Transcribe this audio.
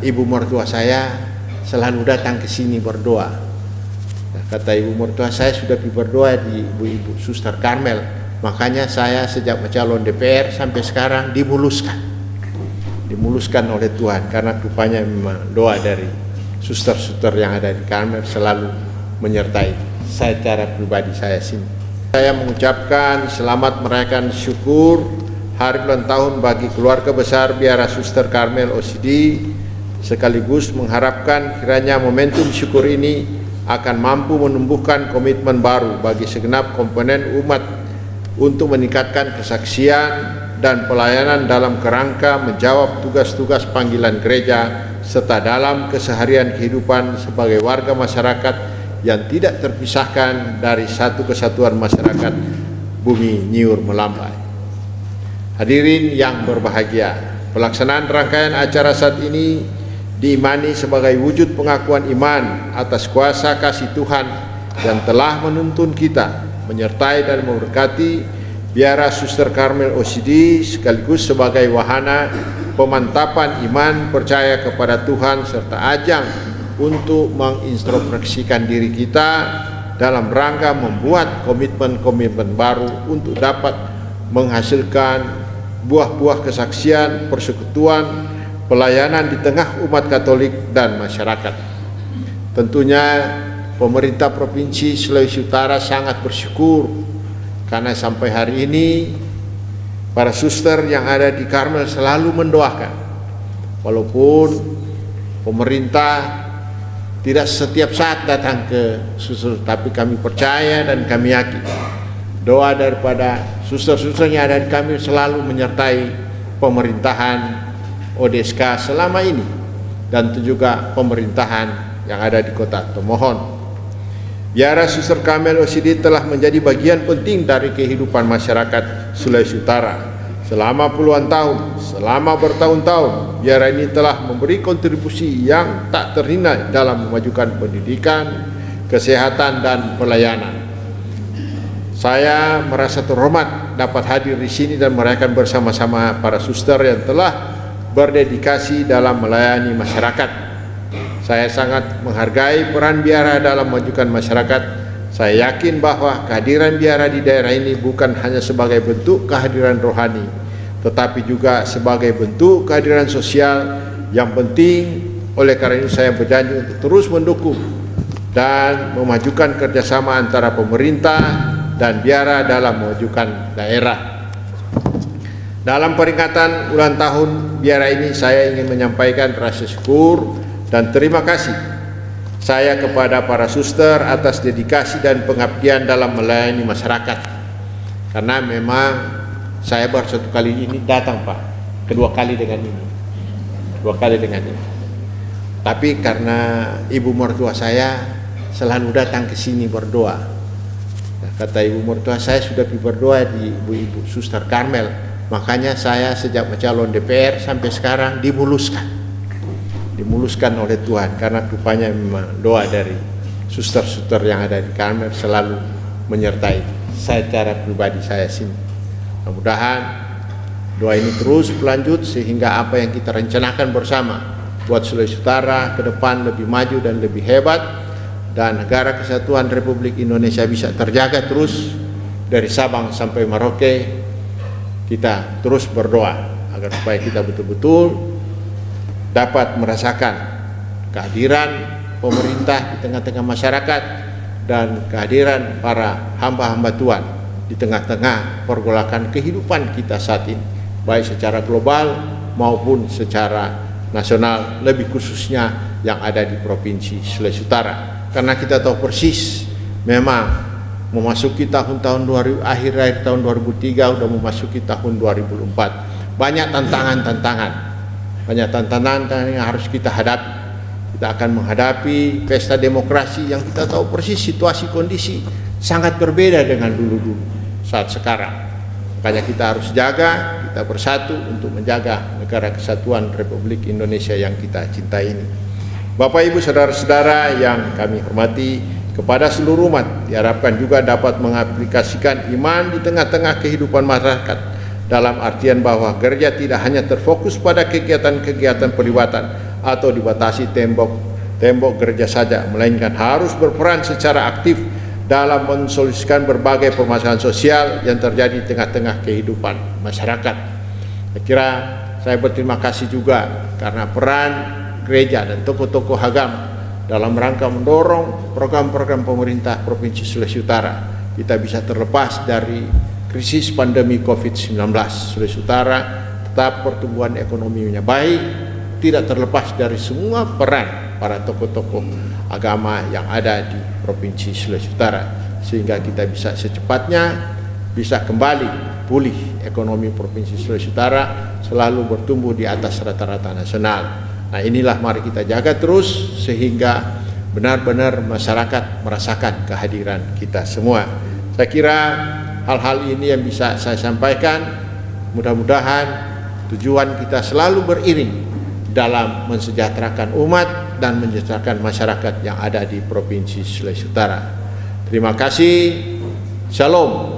ibu mertua saya selalu datang ke sini berdoa. Kata ibu mertua saya sudah berdoa di ibu-ibu Suster Karmel, makanya saya sejak mencalon DPR sampai sekarang dimuluskan oleh Tuhan, karena rupanya memang doa dari suster-suster yang ada di Karmel selalu menyertai saya secara pribadi. Saya mengucapkan selamat merayakan syukur hari ulang tahun bagi keluarga besar Biara Suster Karmel OCD, sekaligus mengharapkan kiranya momentum syukur ini akan mampu menumbuhkan komitmen baru bagi segenap komponen umat untuk meningkatkan kesaksian dan pelayanan dalam kerangka menjawab tugas-tugas panggilan gereja serta dalam keseharian kehidupan sebagai warga masyarakat yang tidak terpisahkan dari satu kesatuan masyarakat Bumi Nyiur Melambai. Hadirin yang berbahagia, pelaksanaan rangkaian acara saat ini diimani sebagai wujud pengakuan iman atas kuasa kasih Tuhan yang telah menuntun kita menyertai dan memberkati Biara Suster Karmel OCD, sekaligus sebagai wahana pemantapan iman percaya kepada Tuhan serta ajang untuk mengintrospeksikan diri kita dalam rangka membuat komitmen-komitmen baru untuk dapat menghasilkan buah-buah kesaksian, persekutuan, pelayanan di tengah umat Katolik dan masyarakat. Tentunya pemerintah Provinsi Sulawesi Utara sangat bersyukur karena sampai hari ini para suster yang ada di Karmel selalu mendoakan. Walaupun pemerintah tidak setiap saat datang ke suster, tapi kami percaya dan kami yakin doa daripada suster-suster yang ada di Karmel selalu menyertai pemerintahan ODSK selama ini, dan juga pemerintahan yang ada di kota Tomohon. Biara Suster Karmel OCD telah menjadi bagian penting dari kehidupan masyarakat Sulawesi Utara selama puluhan tahun. Selama bertahun-tahun, biara ini telah memberi kontribusi yang tak ternilai dalam memajukan pendidikan, kesehatan, dan pelayanan. Saya merasa terhormat dapat hadir di sini dan merayakan bersama-sama para suster yang telah berdedikasi dalam melayani masyarakat. Saya sangat menghargai peran biara dalam memajukan masyarakat. Saya yakin bahwa kehadiran biara di daerah ini bukan hanya sebagai bentuk kehadiran rohani, tetapi juga sebagai bentuk kehadiran sosial yang penting. Oleh karena itu saya berjanji untuk terus mendukung dan memajukan kerjasama antara pemerintah dan biara dalam memajukan daerah. Dalam peringatan ulang tahun biara ini, saya ingin menyampaikan rasa syukur dan terima kasih saya kepada para suster atas dedikasi dan pengabdian dalam melayani masyarakat. Karena memang saya baru satu kali ini datang, Pak, kedua kali dengan ini. Tapi karena ibu mertua saya selalu datang ke sini berdoa. Kata ibu mertua saya sudah berdoa di ibu Suster Karmel, makanya saya sejak mencalon DPR sampai sekarang dimuluskan oleh Tuhan, karena rupanya memang doa dari suster-suster yang ada di Karmel selalu menyertai saya secara pribadi. Mudah-mudahan doa ini terus berlanjut sehingga apa yang kita rencanakan bersama buat Sulawesi Utara ke depan lebih maju dan lebih hebat, dan negara kesatuan Republik Indonesia bisa terjaga terus dari Sabang sampai Merauke. Kita terus berdoa agar supaya kita betul-betul dapat merasakan kehadiran pemerintah di tengah-tengah masyarakat dan kehadiran para hamba-hamba Tuhan di tengah-tengah pergolakan kehidupan kita saat ini, baik secara global maupun secara nasional, lebih khususnya yang ada di Provinsi Sulawesi Utara. Karena kita tahu persis memang memasuki tahun-tahun akhir tahun 2003, udah memasuki tahun 2004. Banyak tantangan yang harus kita hadapi. Kita akan menghadapi pesta demokrasi yang kita tahu persis situasi kondisi sangat berbeda dengan dulu-dulu saat sekarang. Makanya kita harus jaga, kita bersatu untuk menjaga negara kesatuan Republik Indonesia yang kita cintai ini. Bapak Ibu saudara-saudara yang kami hormati, kepada seluruh umat diharapkan juga dapat mengaplikasikan iman di tengah-tengah kehidupan masyarakat, dalam artian bahwa gereja tidak hanya terfokus pada kegiatan-kegiatan peribadatan atau dibatasi tembok gereja saja, melainkan harus berperan secara aktif dalam mensolusikan berbagai permasalahan sosial yang terjadi di tengah-tengah kehidupan masyarakat. Saya kira saya berterima kasih juga karena peran gereja dan tokoh-tokoh agama dalam rangka mendorong program-program pemerintah Provinsi Sulawesi Utara. Kita bisa terlepas dari krisis pandemi COVID-19. Sulawesi Utara tetap pertumbuhan ekonominya baik, tidak terlepas dari semua peran para tokoh-tokoh agama yang ada di Provinsi Sulawesi Utara, sehingga kita bisa secepatnya bisa kembali pulih ekonomi Provinsi Sulawesi Utara, selalu bertumbuh di atas rata-rata nasional. Nah, inilah mari kita jaga terus sehingga benar-benar masyarakat merasakan kehadiran kita semua. Saya kira hal-hal ini yang bisa saya sampaikan. Mudah-mudahan tujuan kita selalu beriring dalam mensejahterakan umat dan mensejahterakan masyarakat yang ada di Provinsi Sulawesi Utara. Terima kasih. Shalom.